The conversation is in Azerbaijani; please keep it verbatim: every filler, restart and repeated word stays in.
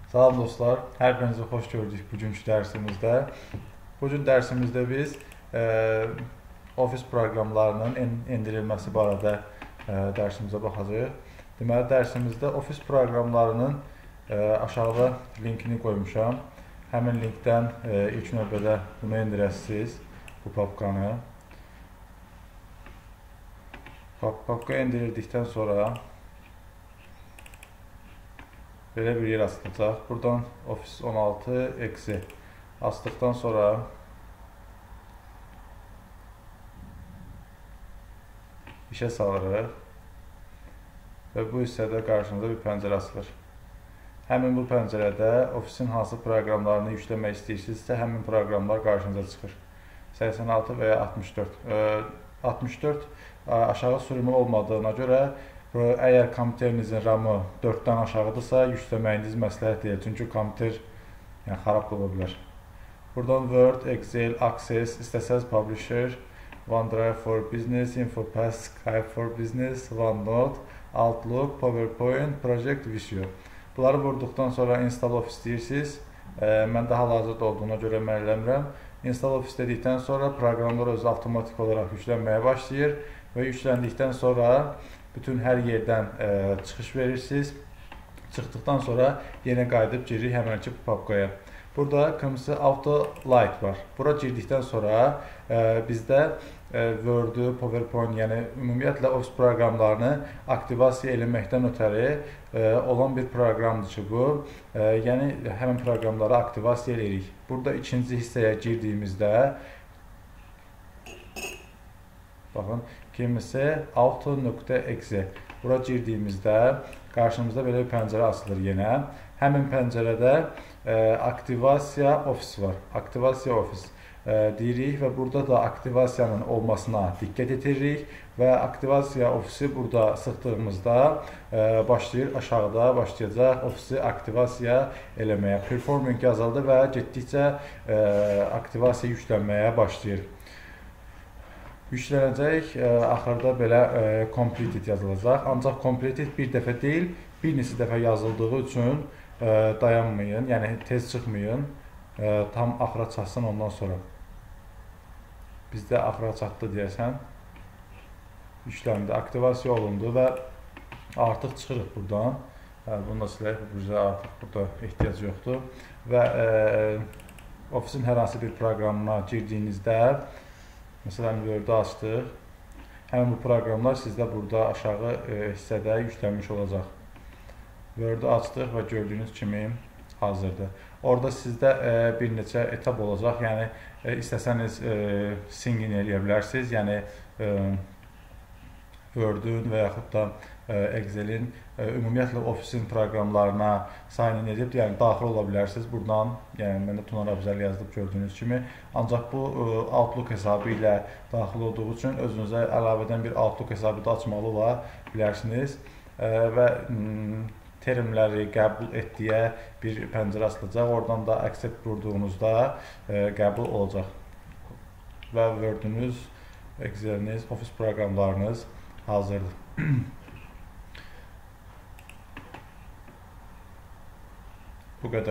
Salam dostlar, hər birinizi xoş gördük bugünkü dərsimizdə. Bugün dərsimizdə biz e, Office proqramlarının endirilməsi barədə e, dərsimizə baxacağıq. Deməli, dərsimizdə Office proqramlarının e, aşağıda linkini qoymuşam. Həmin linkdən e, ilk növbədə bunu endirəsiniz, bu papkanı. Papka endirildikdən sonra belə bir yer açılacaq. Buradan Office on altı eksi açdıqdan sonra işə salırıq və bu hissədə qarşınıza bir pəncərə açılır. Həmin bu pəncərədə Office-in hansı proqramlarını yükləmək istəyirsinizsə, həmin proqramlar qarşınıza çıxır. səksən altı və ya altmış dörd. altmış dörd aşağı sürümü olmadığına görə əgər kompüterinizin ramı dörddən aşağıdırsa, yükləməyiniz məsləhət deyil. Çünki kompüter yəni, xarab ola bilər. Buradan Word, Excel, Access, istəsəz Publisher, OneDrive for Business, InfoPass, Skype for Business, OneNote, Outlook, PowerPoint, Project, Visio. Bunları vurduqdan sonra Install Office deyirsiniz. Mən daha hal-hazırda olduğuna görə mən eləmirəm. Install Office dedikdən sonra proqramlar özü avtomatik olaraq yüklənməyə başlayır və yüklendikdən sonra bütün hər yerdən e, çıxış verirsiniz. Çıxdıqdan sonra yenə qayıdıb giririk həmənki bu papkaya. Burada kırmızı Auto Light var. Bura girdikdən sonra e, bizdə e, Word, PowerPoint, yəni ümumiyyətlə Office proqramlarını aktivasiya eləməkdən ötəri e, olan bir proqramdır ki bu. E, yəni həmin proqramları aktivasiya edirik. Burada ikinci hissəyə girdiyimizdə baxın, kimisi auto.exe. Bura girdiyimizdə qarşımızda belə bir pəncərə açılır yenə. Həmin pəncərədə e, aktivasiya ofisi var. Aktivasiya ofis e, deyirik və burada da aktivasiyanın olmasına diqqət etiririk və aktivasiya ofisi burada sıxdığımızda e, başlayır aşağıda başlayacaq ofisi aktivasiya eləməyə. Performing yazıldı və getdikcə e, aktivasiya yüklənməyə başlayır. Yüklənəcək, axırda belə completed yazılacaq. Ancaq completed bir dəfə deyil, bir neçə dəfə yazıldığı üçün dayanmayın, yəni tez çıxmayın, tam axıra çatsın ondan sonra. Bizdə axıra çatdı deyəsən, yükləndi, aktivasiya olundu və artıq çıxırıq buradan. Bunu da silək, bizə artıq burada ehtiyac yoxdur. Və Office-in hər hansı bir proqramına girdiyinizdə, məsələn, Word-ü açdıq. Həmin bu proqramlar sizdə burada aşağı e, hissədə yüklənmiş olacaq. Word-ü açdıq və gördüyünüz kimi hazırdır. Orada sizdə e, bir neçə etap olacaq. Yəni, e, istəsəniz e, sign-in eləyə bilərsiniz. Yəni, e, Word-ün və yaxud da Excel'in ümumiyyətlə Office-in proqramlarına sign-in edib, yəni daxil ola bilərsiniz buradan. Yəni məndə Tunar Abzəl yazılıb gördüyünüz kimi. Ancaq bu Outlook hesabı ilə daxil olduğu üçün özünüzə əlavədən bir Outlook hesabı da açmalı ola bilərsiniz və termləri qəbul etdiyə bir pəncərə açılacaq. Oradan da accept vurduğunuzda qəbul olacaq və Word-ünüz, Excel'iniz, Office proqramlarınız hazırdır. Bu qədər.